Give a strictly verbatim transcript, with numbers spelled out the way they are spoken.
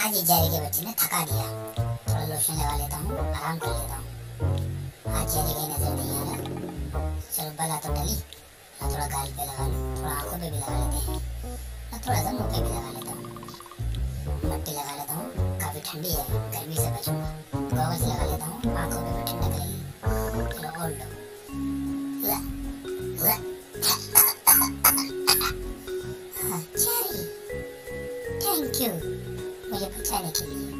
आज ये जेरी के बच्चे ने थका दिया, थोड़ा लोशन लगा लेता हूँ, आराम कर लेता हूँ। आज जेरी की नजर नहीं आ रहा, चलो बला तो टली ना, थोड़ा गाल पे लगा लूँ, थोड़ा आंखों पे भी लगा लेते हैं ना, थोड़ा सा मुंह पे भी लगा लेता हूँ। पट्टी लगा लेता हूँ, काफी ठंडी है, गर्मी से बचूंगा। गॉगल्स लगा लेता हूँ, आंखों पे भी ठंडक लगेगी। चलो और लो, जेरी थैंक यू मुझे बचाने के लिए।